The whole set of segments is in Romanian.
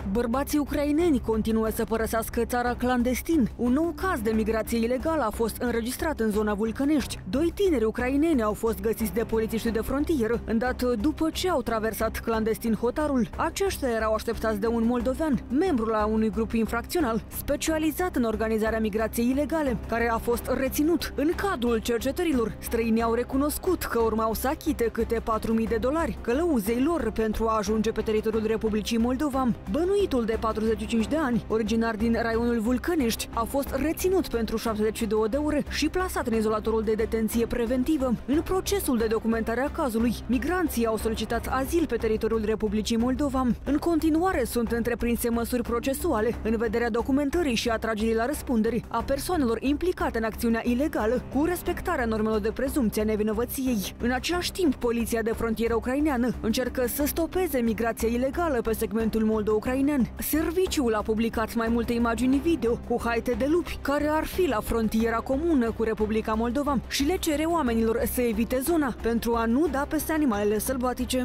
Bărbații ucraineni continuă să părăsească țara clandestin. Un nou caz de migrație ilegală a fost înregistrat în zona Vulcănești. Doi tineri ucraineni au fost găsiți de polițiștii de frontieră, îndată după ce au traversat clandestin hotarul. Aceștia erau așteptați de un moldovean, membru la unui grup infracțional specializat în organizarea migrației ilegale, care a fost reținut. În cadrul cercetărilor, străinii au recunoscut că urmau să achite câte $4.000 călăuzei lor pentru a ajunge pe teritoriul Republicii Moldova. Bănuitul de 45 de ani, originar din raionul Vulcănești, a fost reținut pentru 72 de ore și plasat în izolatorul de detenție preventivă. În procesul de documentare a cazului, migranții au solicitat azil pe teritoriul Republicii Moldova. În continuare sunt întreprinse măsuri procesuale în vederea documentării și atragerii la răspundere a persoanelor implicate în acțiunea ilegală, cu respectarea normelor de prezumție a nevinovăției. În același timp, poliția de frontieră ucraineană încearcă să stopeze migrația ilegală pe segmentul moldo-ucrainean. Serviciul a publicat mai multe imagini video cu haite de lupi care ar fi la frontiera comună cu Republica Moldova și le cere oamenilor să evite zona pentru a nu da peste animalele sălbatice.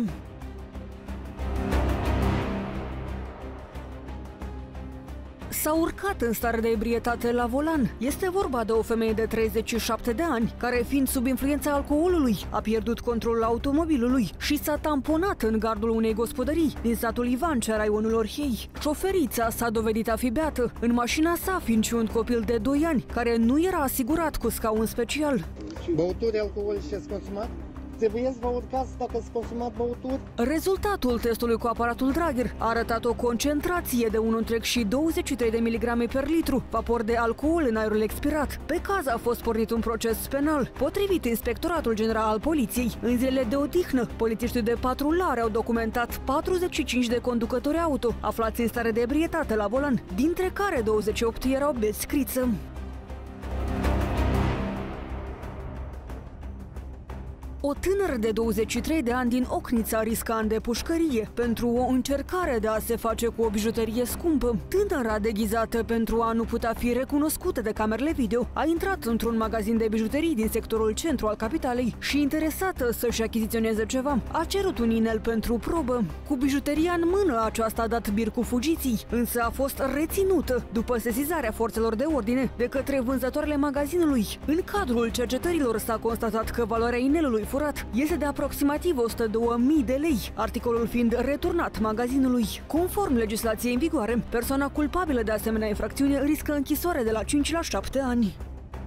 S-a urcat în stare de ebrietate la volan. Este vorba de o femeie de 37 de ani, care, fiind sub influența alcoolului, a pierdut controlul automobilului și s-a tamponat în gardul unei gospodării din satul Ivancea, raionul Orhei. Șoferița s-a dovedit a fi beată, în mașina sa fiind și un copil de 2 ani, care nu era asigurat cu scaun special. Băuturi alcoolice ați consumat? Trebuie să vă urcați dacă ați consumat băuturi? Rezultatul testului cu aparatul Drager a arătat o concentrație de 1,23 de miligrame per litru, vapor de alcool în aerul expirat. Pe caz a fost pornit un proces penal. Potrivit Inspectoratul General al Poliției, în zilele de odihnă, polițiștii de patrulare au documentat 45 de conducători auto aflați în stare de ebrietate la volan, dintre care 28 erau beți criță. O tânără de 23 de ani din Ochnița risca în pușcărie pentru o încercare de a se face cu o bijuterie scumpă. Tânăra, deghizată pentru a nu putea fi recunoscută de camerele video, a intrat într-un magazin de bijuterii din sectorul centru al capitalei și, interesată să-și achiziționeze ceva, a cerut un inel pentru probă. Cu bijuteria în mână, aceasta a dat bir cu fugiții, însă a fost reținută după sesizarea forțelor de ordine de către vânzătoarele magazinului. În cadrul cercetărilor s-a constatat că valoarea inelului furat este de aproximativ 102.000 de lei, articolul fiind returnat magazinului. Conform legislației în vigoare, persoana culpabilă de asemenea infracțiune riscă închisoare de la 5 la 7 ani.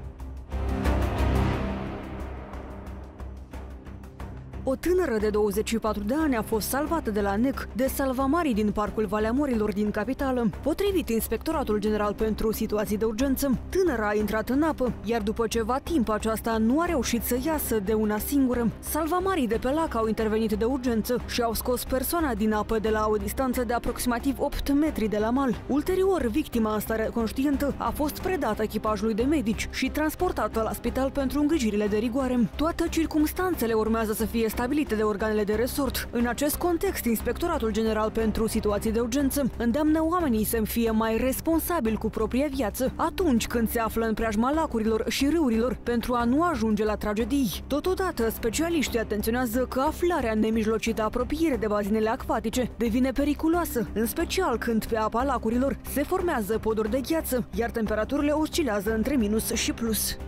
O tânără de 24 de ani a fost salvată de la NEC de salvamarii din Parcul Valea Morilor din capitală. Potrivit Inspectoratul General pentru Situații de Urgență, tânăra a intrat în apă, iar după ceva timp aceasta nu a reușit să iasă de una singură. Salvamarii de pe lac au intervenit de urgență și au scos persoana din apă de la o distanță de aproximativ 8 metri de la mal. Ulterior, victima în stare conștientă a fost predată echipajului de medici și transportată la spital pentru îngrijirile de rigoare. Toate circumstanțele urmează să fie stabilite de organele de resort. În acest context, Inspectoratul General pentru Situații de Urgență îndeamnă oamenii să fie mai responsabili cu propria viață atunci când se află în preajma lacurilor și râurilor pentru a nu ajunge la tragedii. Totodată, specialiștii atenționează că aflarea nemijlocită apropiere de bazinele acvatice devine periculoasă, în special când pe apa lacurilor se formează poduri de gheață, iar temperaturile oscilează între minus și plus.